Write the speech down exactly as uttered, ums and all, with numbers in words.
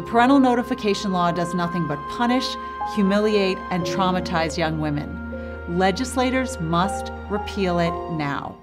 The parental notification law does nothing but punish, humiliate, and traumatize young women. Legislators must repeal it now.